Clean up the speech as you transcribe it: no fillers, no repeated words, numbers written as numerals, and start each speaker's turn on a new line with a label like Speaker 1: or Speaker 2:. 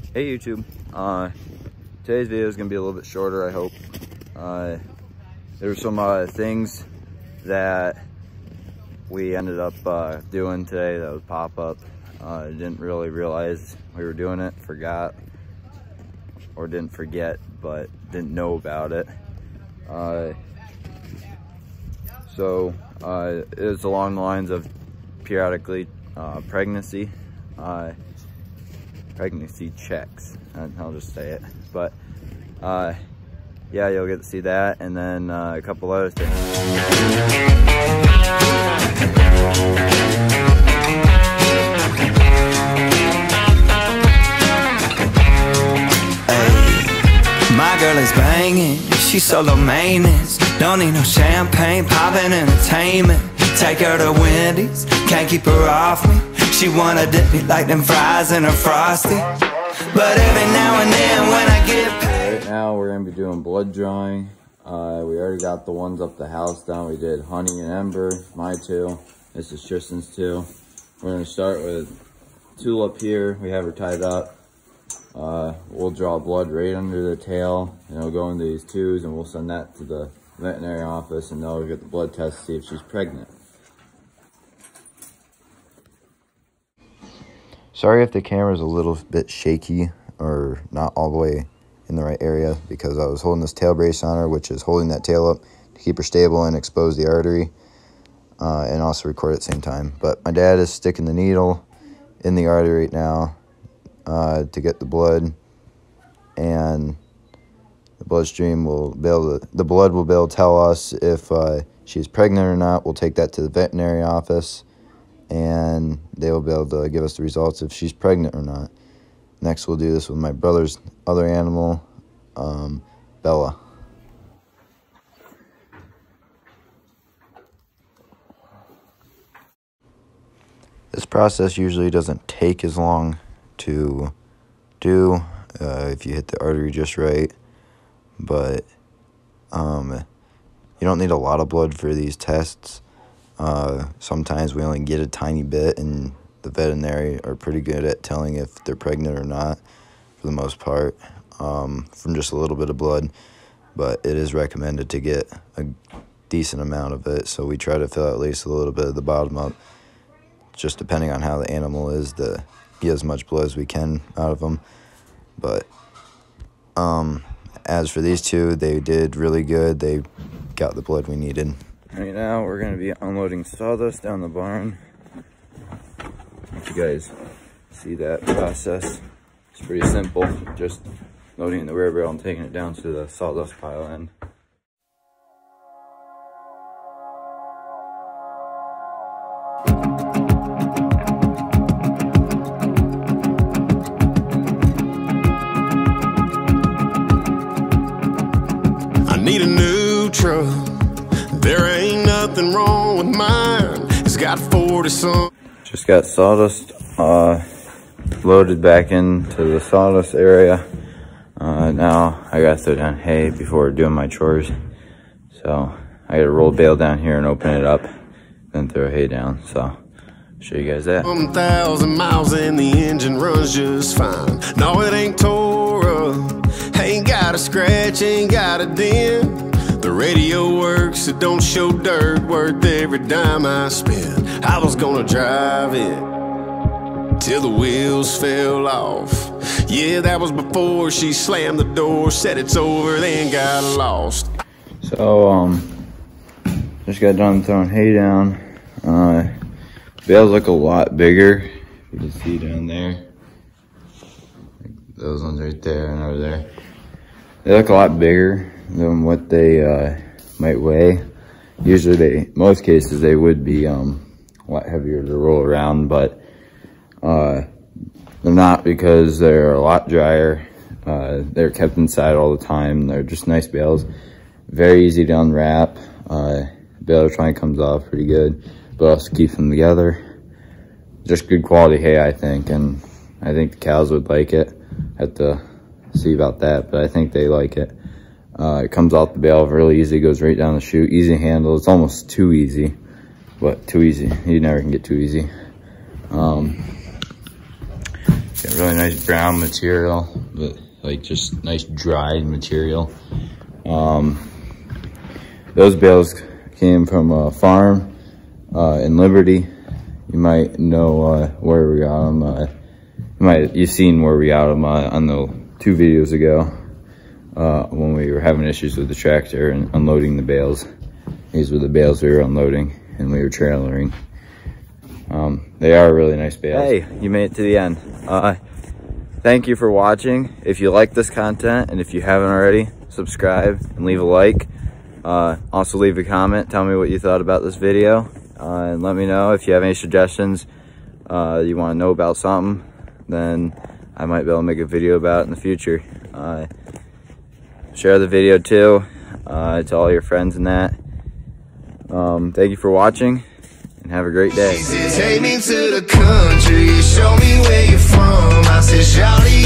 Speaker 1: Hey YouTube, today's video is gonna be a little bit shorter, I hope. There were some things that we ended up doing today that would pop up. Didn't really realize we were doing it, forgot, or didn't forget, but didn't know about it. So it was along the lines of periodically pregnancy checks, and I'll just say it. But yeah, you'll get to see that, and then a couple other things.
Speaker 2: Hey, my girl is banging, she's solo maintenance. Don't need no champagne, poppin' entertainment. Take her to Wendy's, can't keep her off me. She wanna dip me like them fries in a Frosty. But every now and then when I get paid.
Speaker 1: Right now we're gonna be doing blood drawing. We already got the ones up the house done. We did Honey and Ember, my two. This is Tristan's two. We're gonna start with Tulip here. We have her tied up. We'll draw blood right under the tail, and it'll go into these tubes, and we'll send that to the veterinary office, and they'll get the blood test to see if she's pregnant. Sorry if the camera's a little bit shaky or not all the way in the right area, because I was holding this tail brace on her, which is holding that tail up to keep her stable and expose the artery, and also record at the same time. But my dad is sticking the needle in the artery right now to get the blood, and the bloodstream will be able to, the blood will be able to tell us if she's pregnant or not. We'll take that to the veterinary office, and they will be able to give us the results if she's pregnant or not. Next, we'll do this with my brother's other animal, Bella. This process usually doesn't take as long to do if you hit the artery just right, but you don't need a lot of blood for these tests. Sometimes we only get a tiny bit, and the veterinary are pretty good at telling if they're pregnant or not, for the most part, from just a little bit of blood. But it is recommended to get a decent amount of it, so we try to fill at least a little bit of the bottom up, just depending on how the animal is, to get as much blood as we can out of them. But as for these two, they did really good. They got the blood we needed. Right now, we're going to be unloading sawdust down the barn. If you guys see that process, it's pretty simple. Just loading the rear barrel and taking it down to the sawdust pile end.
Speaker 3: I need a new truck. There ain't nothing wrong with mine. It's got 40-some.
Speaker 1: Just got sawdust loaded back into the sawdust area. Now I gotta throw down hay before doing my chores. So I gotta roll bale down here and open it up, then throw hay down. So I'll show you guys that.
Speaker 3: 1,000 miles and the engine runs just fine. No, it ain't tore up. Ain't got a scratch, ain't got a dent. The radio works, it don't show dirt, worth every dime I spent. I was gonna drive it till the wheels fell off. Yeah, that was before she slammed the door, said it's over, then got lost.
Speaker 1: So, just got done throwing hay down. Bales look a lot bigger. You can see down there. Those ones right there and over there. They look a lot bigger than what they might weigh. Usually most cases they would be a lot heavier to roll around, but they're not, because they're a lot drier. They're kept inside all the time. They're just nice bales, very easy to unwrap. Bale twine comes off pretty good, but also keeps them together. Just good quality hay, I think, and I think the cows would like it. Have to see about that, but I think they like it. It comes off the bale really easy, goes right down the chute, easy to handle. It's almost too easy, but too easy. You never can get too easy. Got really nice brown material, but like just nice dried material. Those bales came from a farm in Liberty. You might know where we got them. You've seen where we got them on the 2 videos ago when we were having issues with the tractor and unloading the bales. These were the bales we were unloading and we were trailering. They are really nice bales. Hey, you made it to the end. Thank you for watching. If you like this content and if you haven't already, subscribe and leave a like. Also leave a comment. Tell me what you thought about this video. And let me know if you have any suggestions. You want to know about something, then I might be able to make a video about it in the future. Share the video too to all your friends and that. Thank you for watching and have a great day.
Speaker 3: Take me to the country, show me where you're from. I said,